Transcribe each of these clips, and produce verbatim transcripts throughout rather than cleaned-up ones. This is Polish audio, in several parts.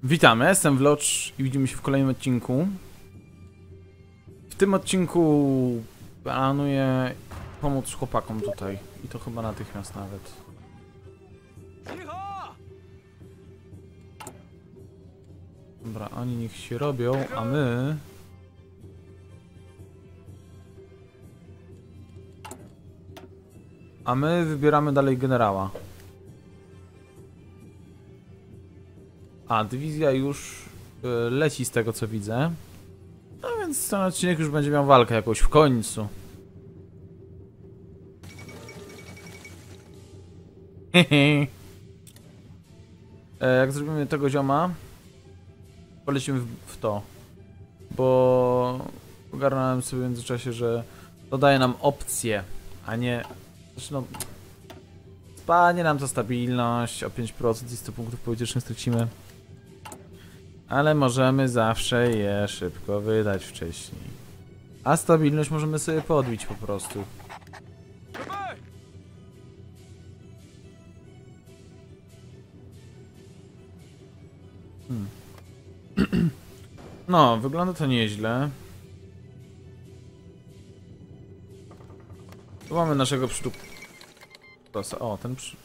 Witamy, jestem Vlocz i widzimy się w kolejnym odcinku. W tym odcinku planuję pomóc chłopakom tutaj. I to chyba natychmiast nawet. Dobra, oni niech się robią, a my... A my wybieramy dalej generała. A, dywizja już y, leci z tego co widzę. No więc ten odcinek już będzie miał walkę jakąś w końcu. Hehe. e, Jak zrobimy tego zioma, polecimy w, w to. Bo ogarnąłem sobie w międzyczasie, że to daje nam opcję, a nie... Znaczy no... Spadnie nam to stabilność o pięć procent i sto punktów politycznych stracimy. Ale możemy zawsze je szybko wydać wcześniej. A stabilność możemy sobie podbić po prostu. Hmm. No, wygląda to nieźle. Tu mamy naszego przyczóp... O, ten przy...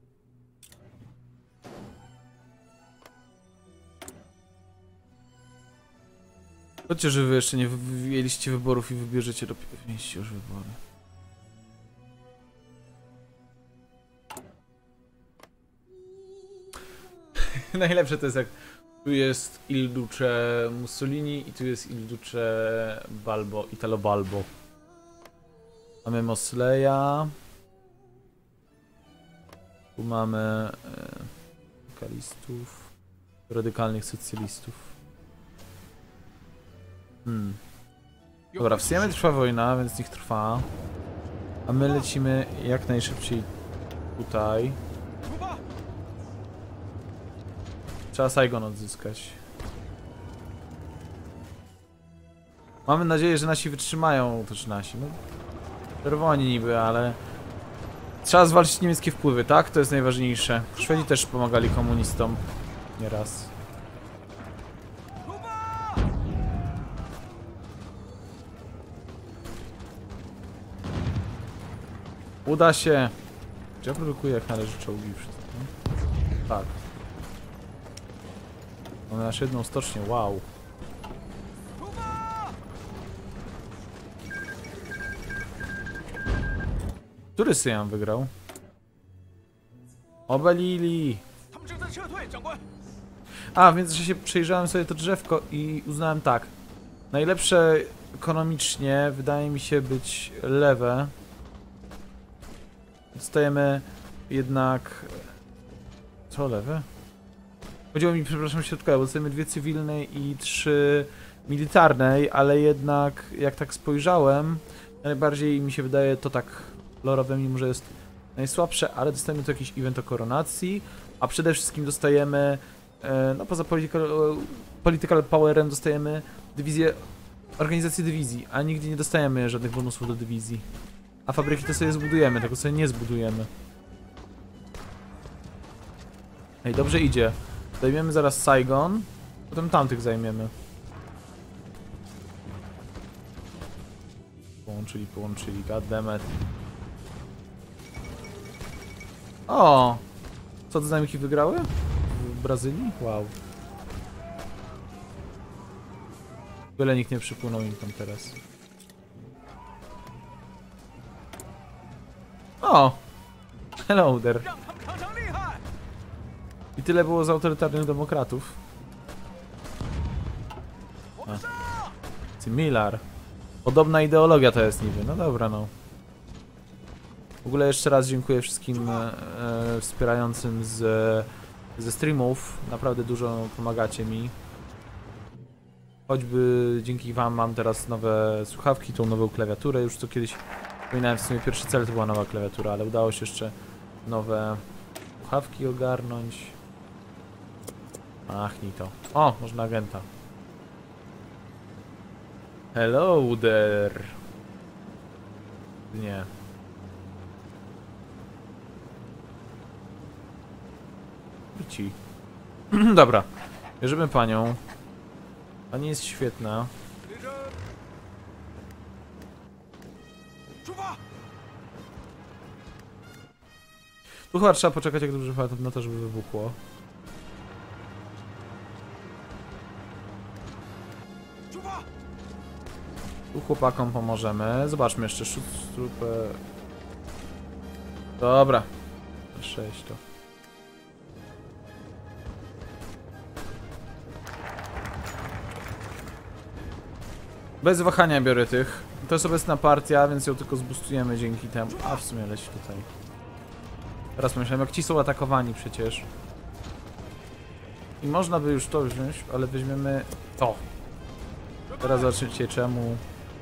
Chodźcie, że wy jeszcze nie wyjęliście wyborów i wybierzecie dopiero... Mieliście już wybory. Najlepsze to jest jak tu jest Il Duce Mussolini i tu jest Il Duce Balbo, Italo Balbo. Mamy Mosleya. Tu mamy e, lokalistów, radykalnych socjalistów. Hmm. Dobra, w Siemie trwa wojna, więc niech trwa. A my lecimy jak najszybciej tutaj. Trzeba Saigon odzyskać. Mamy nadzieję, że nasi wytrzymają, też nasi. No, czerwoni niby, ale... Trzeba zwalczyć niemieckie wpływy, tak? To jest najważniejsze. Szwedzi też pomagali komunistom. Nieraz. Uda się. Czy ja produkuję jak należy czołgi wszystko? Tak. Mamy aż jedną stocznię, wow. Który Syjam wygrał? Obalili! A, więc że się przejrzałem sobie to drzewko i uznałem tak. Najlepsze ekonomicznie wydaje mi się być lewe. Dostajemy jednak... Co lewe? Chodziło mi, przepraszam, środkowe, bo dostajemy dwie cywilnej i trzy militarnej, ale jednak jak tak spojrzałem, najbardziej mi się wydaje to tak lorowe, mimo że jest najsłabsze, ale dostajemy tu jakiś event o koronacji, a przede wszystkim dostajemy, no poza political, political powerem dostajemy dywizję, organizację dywizji, a nigdzie nie dostajemy żadnych bonusów do dywizji. A fabryki to sobie zbudujemy, tego sobie nie zbudujemy. Ej, dobrze idzie. Zajmiemy zaraz Saigon, potem tamtych zajmiemy. Połączyli, połączyli, goddammit. O! Co te znajomki wygrały? W Brazylii? Wow. Byle nikt nie przypłynął im tam teraz. O! Hello there. I tyle było z autorytarnych demokratów. A. Similar. Podobna ideologia to jest niby. No dobra, no. W ogóle jeszcze raz dziękuję wszystkim e, wspierającym z, ze streamów. Naprawdę dużo pomagacie mi. Choćby dzięki wam mam teraz nowe słuchawki, tą nową klawiaturę. Już to kiedyś wspominałem, w sumie pierwszy cel to była nowa klawiatura, ale udało się jeszcze nowe słuchawki ogarnąć. Ach, nie to. O, można agenta. Hello there. Nie. Ci. Dobra. Bierzemy panią. Pani jest świetna. Tu chyba trzeba poczekać, jak dobrze pamiętam, na to, żeby wybuchło. Tu chłopakom pomożemy. Zobaczmy jeszcze Schutztruppe. Dobra. sześć to. Bez wahania biorę tych. To jest obecna partia, więc ją tylko zboostujemy dzięki temu. A w sumie leci tutaj. Teraz myślałem, jak ci są atakowani przecież. I można by już to wziąć, ale weźmiemy to. Teraz zobaczycie czemu.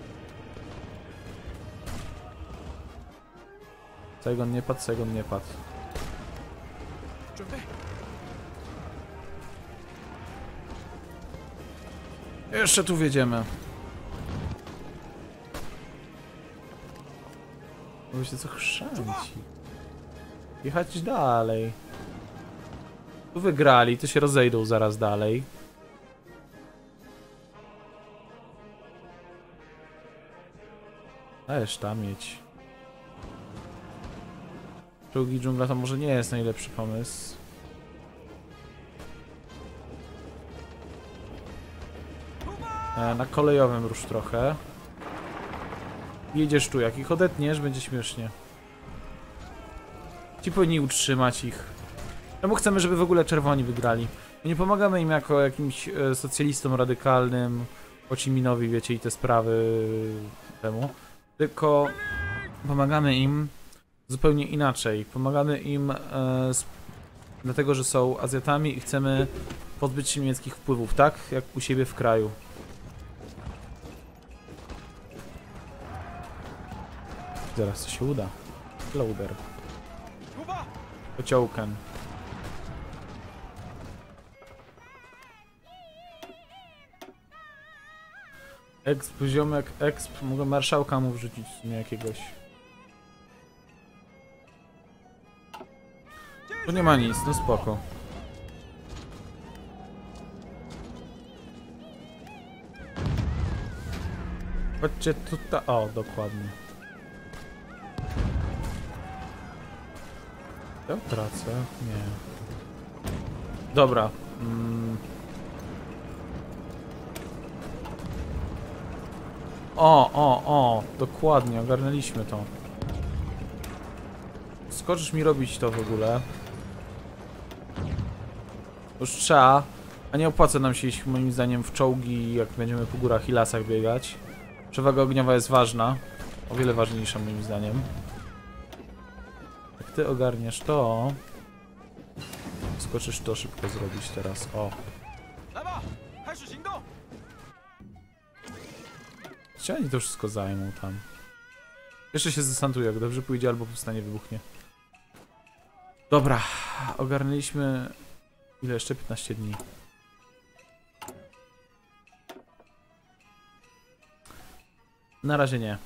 Saigon nie padł, Saigon nie padł. Jeszcze tu wjedziemy. Wiecie co chrzęci. Jechać dalej. Tu wygrali, to się rozejdą zaraz dalej. Ależ tam mieć. Czołgi dżungla to może nie jest najlepszy pomysł. E, na kolejowym rusz trochę. Jedziesz tu, jak ich odetniesz, będzie śmiesznie. Ci powinni utrzymać ich. Czemu chcemy, żeby w ogóle czerwoni wygrali? My nie pomagamy im jako jakimś e, socjalistom radykalnym, Ho Chi Minhowi, wiecie, i te sprawy temu. Tylko pomagamy im zupełnie inaczej. Pomagamy im e, z, dlatego, że są Azjatami i chcemy pozbyć się niemieckich wpływów, tak? Jak u siebie w kraju. Zaraz to się uda. Loader. Kociołken. Exp, ziomek, exp. Mogę marszałka mu wrzucić w sumie jakiegoś. Tu nie ma nic, no spoko. Chodźcie tutaj. O, dokładnie. Ja tracę? Nie. Dobra. Mm. O, o, o. Dokładnie, ogarnęliśmy to. Skoczysz mi robić to w ogóle. Już trzeba. A nie opłaca nam się iść moim zdaniem w czołgi, jak będziemy po górach i lasach biegać. Przewaga ogniowa jest ważna. O wiele ważniejsza moim zdaniem. Jak ty ogarniesz to... Skoczysz to szybko zrobić teraz. O. Czy oni to wszystko zajmą tam? Jeszcze się zdesantuję, jak dobrze pójdzie, albo powstanie wybuchnie. Dobra, ogarnęliśmy... Ile jeszcze? piętnaście dni. Na razie nie.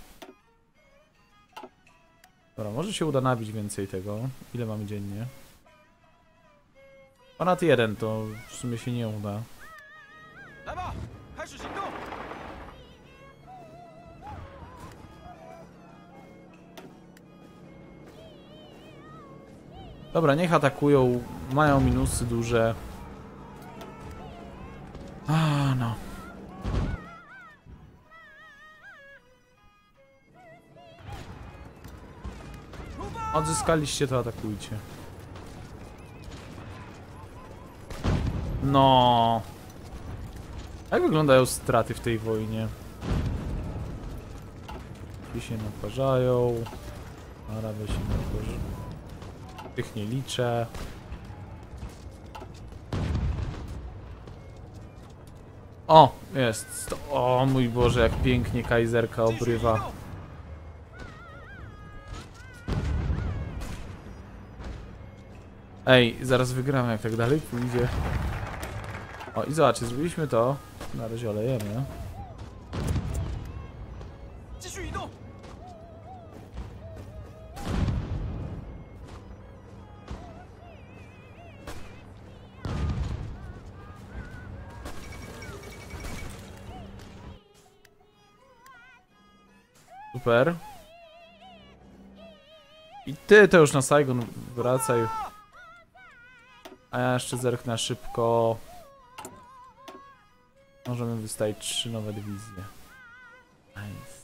Dobra, może się uda nabić więcej tego. Ile mamy dziennie? Ponad jeden, to w sumie się nie uda. Dobra, niech atakują. Mają minusy duże. A, no. Odzyskaliście, to atakujcie. No. Jak wyglądają straty w tej wojnie? Ci się naparzają. Araby się naparzają. Tych nie liczę. O, jest. O mój Boże, jak pięknie kajzerka obrywa. Ej, zaraz wygramy, jak tak dalej pójdzie. O, i zobaczcie, zrobiliśmy to. Na razie olejemy. Super. I ty to już na Saigon wracaj. A ja jeszcze zerknę szybko. Możemy wystawić trzy nowe dywizje. Nice.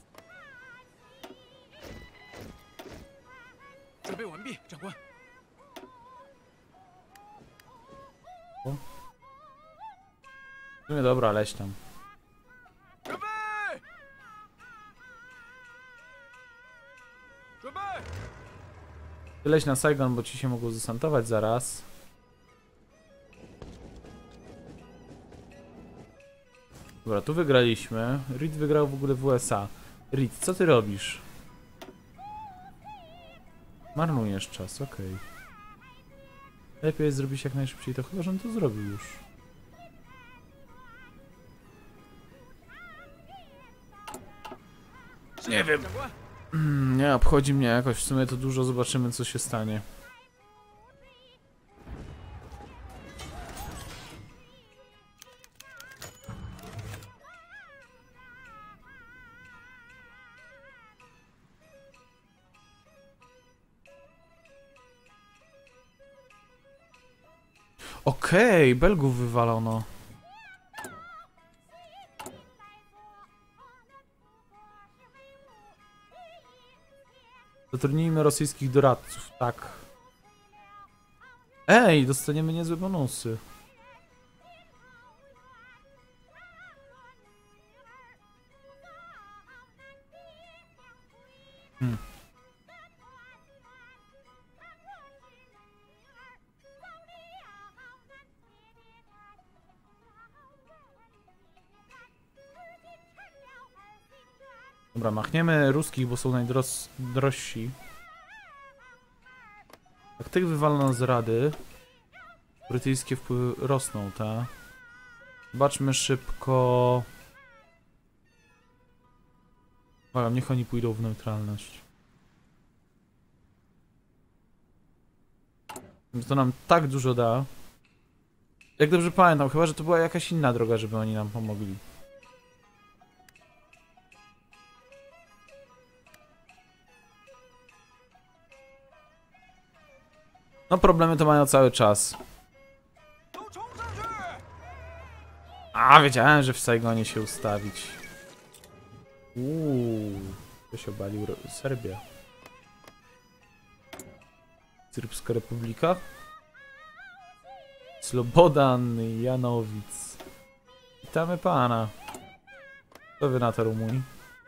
O. W sumie dobra, leś tam. Ty leś na Saigon, bo ci się mogą zesantować zaraz. Dobra, tu wygraliśmy. Reed wygrał w ogóle w U S A. Reed, co ty robisz? Marnujesz czas, okej. Okay. Lepiej jest zrobić jak najszybciej, to chyba, że on to zrobił już. Nie wiem. Nie obchodzi mnie jakoś, w sumie to dużo, zobaczymy co się stanie. Okej, okay, Belgów wywalono. Zatrudnijmy rosyjskich doradców, tak. Ej, dostaniemy niezłe bonusy. Hmm. Dobra, machniemy ruskich, bo są najdrożsi. Jak tych wywalono z rady, brytyjskie wpływy rosną, ta. Zobaczmy szybko. Uwaga, niech oni pójdą w neutralność. To nam tak dużo da. Jak dobrze pamiętam, chyba że to była jakaś inna droga, żeby oni nam pomogli. No problemy to mają cały czas. A, wiedziałem, że w Saigonie się ustawić. Uuu, to się obalił Serbia. Serbska Republika. Slobodan Janowic. Witamy pana. Co wy na to, Rumuni?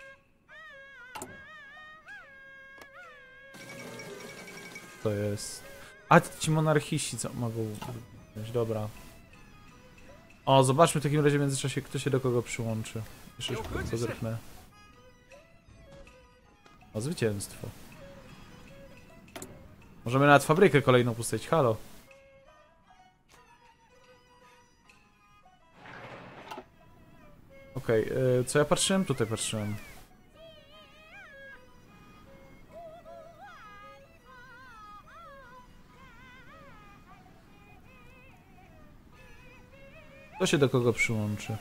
To jest... A ci monarchiści co mogą wziąć, dobra. O, zobaczmy w takim razie w międzyczasie, kto się do kogo przyłączy. Jeszcze szybko zerknę. O, zwycięstwo. Możemy nawet fabrykę kolejną postawić, halo. Okej, okay, yy, co ja patrzyłem? Tutaj patrzyłem. Kto się do kogo przyłączy?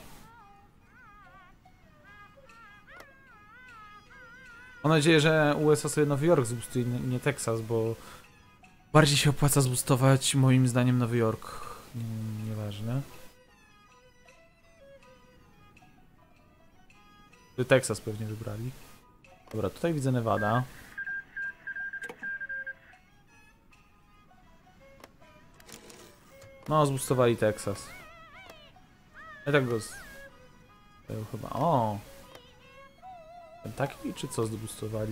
Mam nadzieję, że U S A sobie Nowy Jork zboostuje, nie Teksas, bo bardziej się opłaca zboostować moim zdaniem Nowy Jork. Nieważne. Teksas pewnie wybrali. Dobra, tutaj widzę Nevada. No, zboostowali Teksas. Ja tak go z... chyba... O! Taki czy co zboostowali?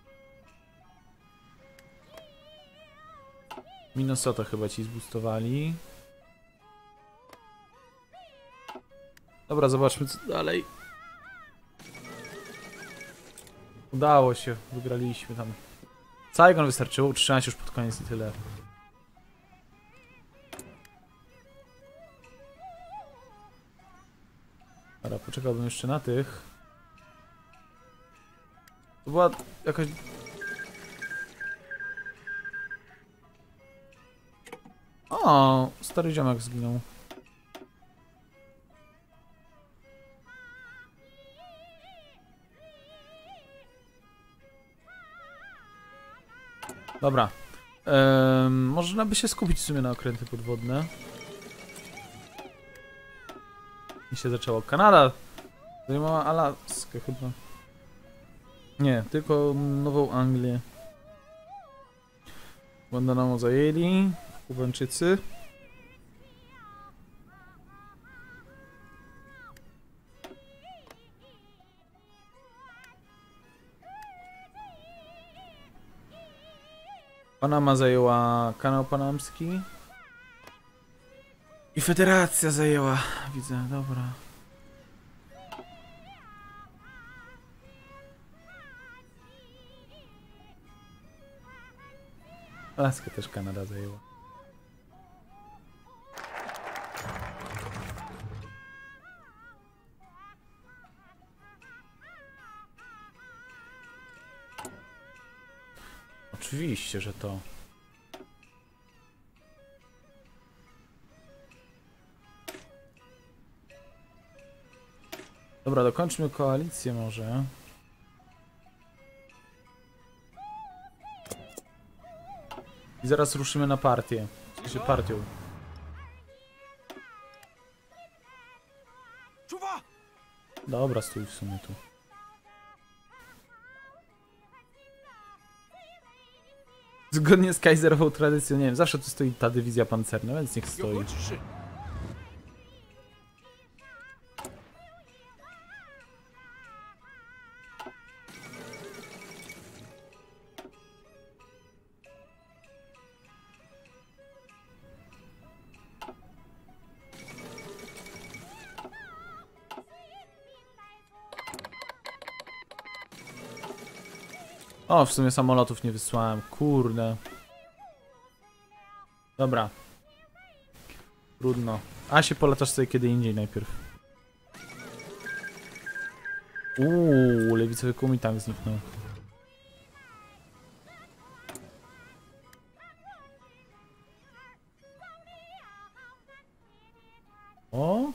Minnesota chyba ci zboostowali. Dobra, zobaczmy co dalej. Udało się, wygraliśmy tam. Saigon wystarczyło, utrzymać już pod koniec i tyle. Dobra, poczekałbym jeszcze na tych. To była jakaś... O, stary ziomek zginął. Dobra. Ehm, można by się skupić w sumie na okręty podwodne. I się zaczęło. Kanada zajmowała Alaskę chyba. Nie, tylko Nową Anglię. Guantanamo zajęli. Kubańczycy. Panama zajęła kanał panamski. I Federacja zajęła. Widzę, dobra. Alaskę też Kanada zajęła. Oczywiście, że to. Dobra, dokończmy koalicję może. I zaraz ruszymy na partię. W sensie partią. Dobra, stój w sumie tu. Zgodnie z kaiserową tradycją, nie wiem, zawsze tu stoi ta dywizja pancerna, więc niech stoi. O, w sumie samolotów nie wysłałem, kurde. Dobra. Trudno. A się polatasz sobie kiedy indziej najpierw. Uuu, lewicowy kumitank zniknął. O?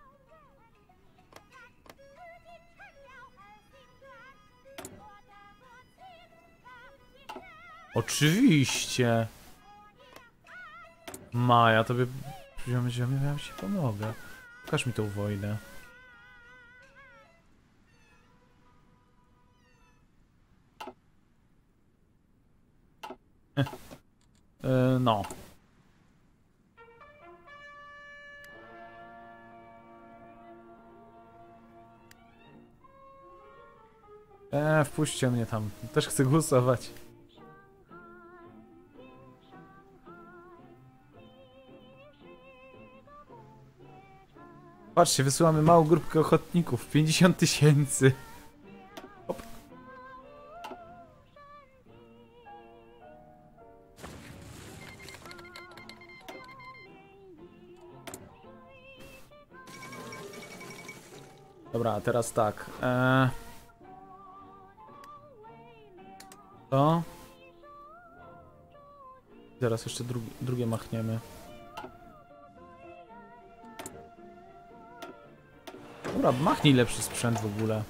Oczywiście. Maja, tobie... Ziomie, ziomie, ja ci pomogę. Pokaż mi tą wojnę. e, no. Eee, wpuśćcie mnie tam. Też chcę głosować. Patrzcie, wysyłamy małą grupkę ochotników. pięćdziesiąt tysięcy. Dobra, a teraz tak. Eee... To. Zaraz jeszcze dru drugie machniemy. Dobra, machnij lepszy sprzęt w ogóle.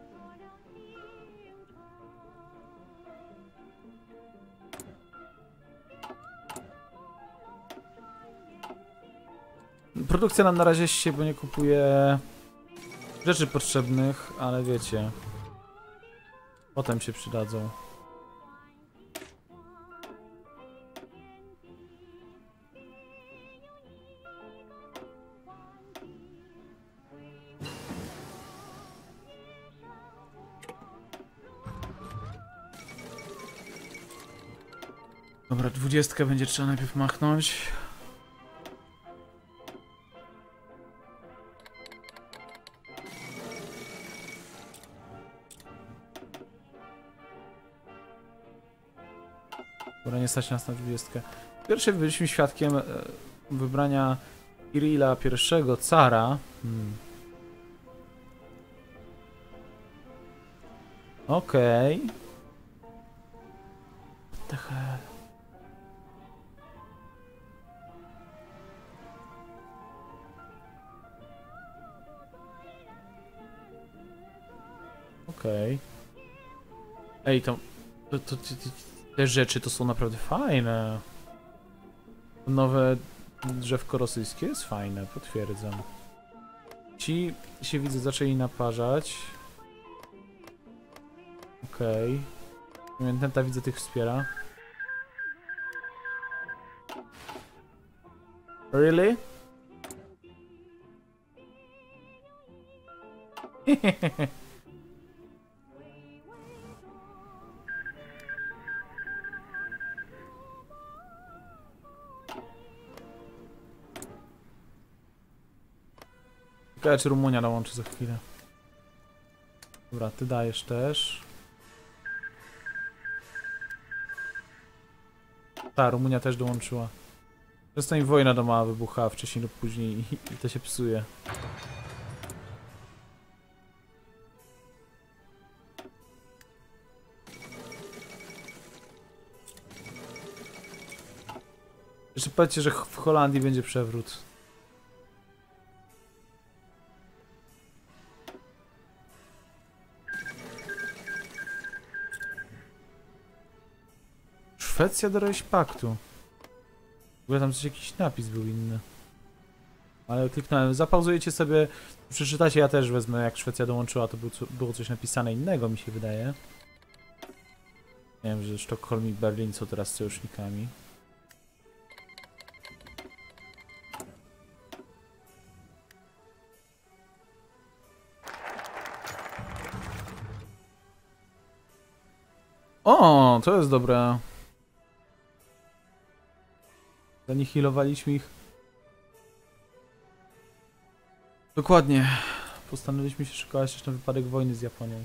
Produkcja nam na razie się, bo nie kupuje rzeczy potrzebnych, ale wiecie. Potem się przydadzą. Dobra, dwudziestkę będzie trzeba najpierw machnąć. Dobra, nie stać nas na dwudziestkę. Pierwszy byliśmy świadkiem e, wybrania Kirilla I, cara. Hmm. Okej. Okay. What the hell? Okej. Okay. Ej, to... to, to, to, to Te rzeczy to są naprawdę fajne. Nowe drzewko rosyjskie jest fajne, potwierdzam. Ci się widzę zaczęli naparzać. Okej. Okay. Tenta widzę tych wspiera. Really? Ciekawe, czy Rumunia dołączy za chwilę. Dobra, ty dajesz też. Ta, Rumunia też dołączyła. Często im wojna domowa wybucha wcześniej lub później i, i to się psuje. Jeszcze powiedzcie, że w Holandii będzie przewrót. Szwecja do Reichspaktu. W ogóle tam coś, jakiś napis był inny. Ale kliknąłem. Zapauzujecie sobie, przeczytacie, ja też wezmę, jak Szwecja dołączyła, to było coś napisane innego, mi się wydaje. Nie wiem, że Sztokholm i Berlin są teraz sojusznikami. O, to jest dobre. Zanihilowaliśmy ich. Dokładnie. Postanowiliśmy się szykować też na wypadek wojny z Japonią.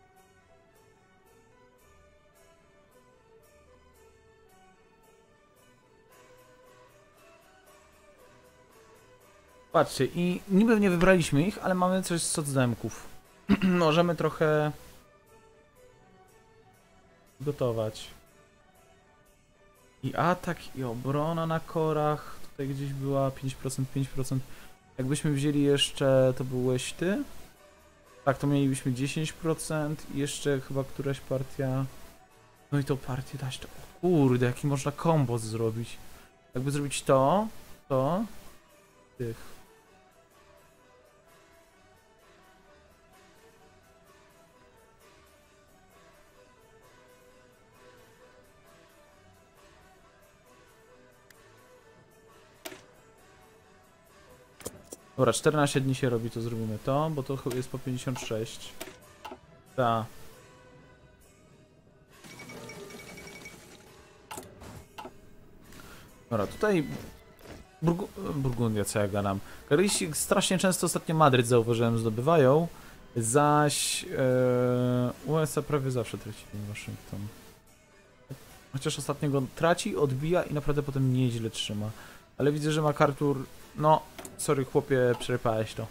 Patrzcie, i niby nie wybraliśmy ich, ale mamy coś z socdemków. Możemy trochę gotować. I atak, i obrona na korach. Tutaj gdzieś była pięć procent, pięć procent. Jakbyśmy wzięli jeszcze, to byłeś ty? Tak, to mielibyśmy dziesięć procent i jeszcze chyba któraś partia... No i to partię dać to... O kurde, jaki można kombos zrobić. Jakby zrobić to, to... Tych... Dobra, czternaście dni się robi, to zrobimy to, bo to jest po pięćdziesiąt sześć. Ta. Dobra, tutaj... Burgu... Burgundia, co ja gadam. Karyjsi strasznie często ostatnio Madryt, zauważyłem, zdobywają, zaś ee, U S A prawie zawsze tracili Waszyngton. Chociaż ostatnio go traci, odbija i naprawdę potem nieźle trzyma. Ale widzę, że MacArthur... No, sorry chłopie, przerpałeś to.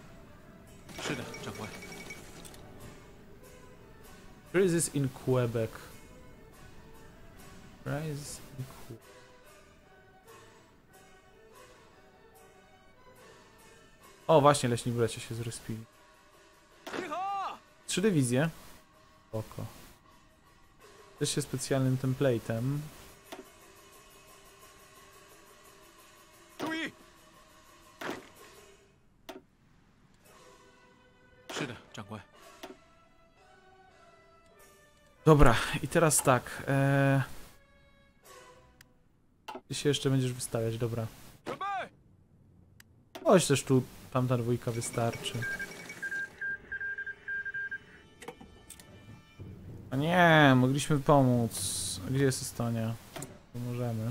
Crisis in Quebec. Crisis in Quebec. O, właśnie, leśni w lecie się zrespili. Trzy dywizje. Oko. Też się specjalnym templatem. Dobra, i teraz tak. Ee... Ty się jeszcze będziesz wystawiać, dobra. Chodź też tu, tamta dwójka wystarczy. A nie, mogliśmy pomóc. Gdzie jest Estonia? Pomożemy.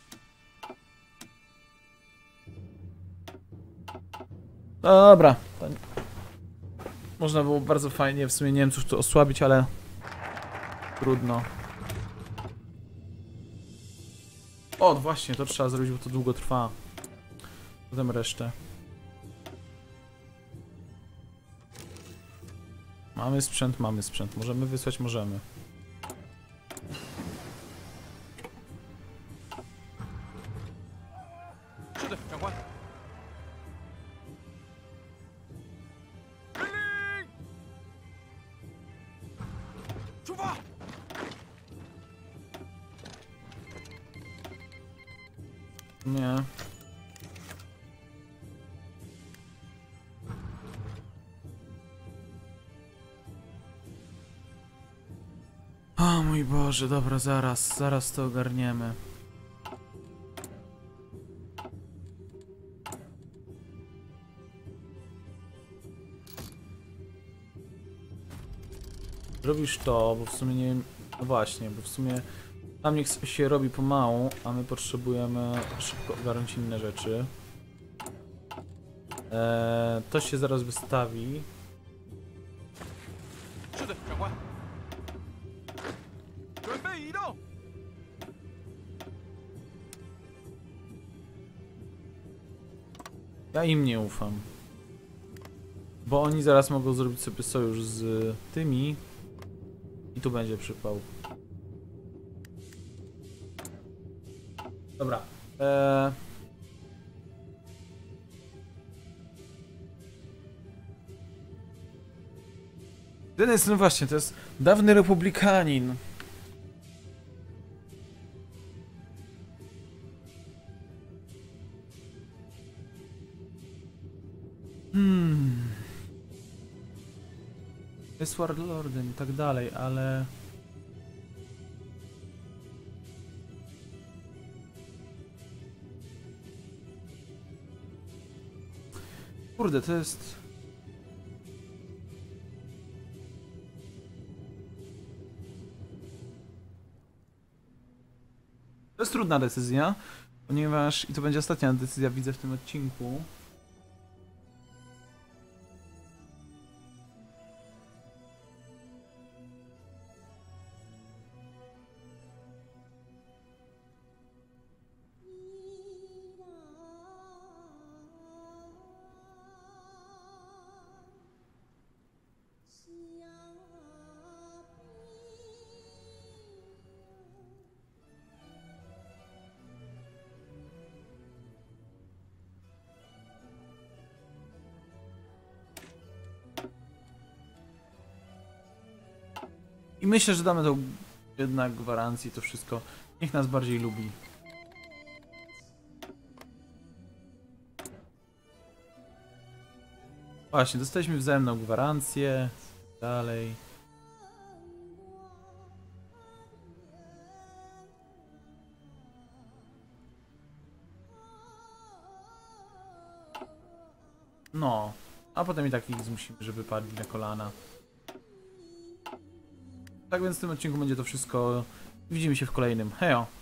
Dobra. Można było bardzo fajnie w sumie Niemców to osłabić, ale trudno. O, właśnie, to trzeba zrobić, bo to długo trwa. Potem resztę. Mamy sprzęt, mamy sprzęt. Możemy wysłać, możemy. Nie. O mój Boże, dobra, zaraz, zaraz to ogarniemy. Robisz to, bo w sumie nie wiem... No właśnie, bo w sumie tam niech się robi pomału, a my potrzebujemy szybko ogarnąć inne rzeczy. Eee, to się zaraz wystawi. Ja im nie ufam. Bo oni zaraz mogą zrobić sobie sojusz z tymi. I tu będzie przypał. Dobra. Eee... Ten jest, no właśnie, to jest dawny republikanin. Hmm. Jest Warlordem i tak dalej, ale... Kurde, to jest... To jest trudna decyzja, ponieważ... I to będzie ostatnia decyzja, widzę w tym odcinku. I myślę, że damy tą jednak gwarancję, to wszystko. Niech nas bardziej lubi. Właśnie, dostaliśmy wzajemną gwarancję. Dalej. No. A potem i tak ich zmusimy, żeby padli na kolana. Tak więc w tym odcinku będzie to wszystko. Widzimy się w kolejnym. Hejo!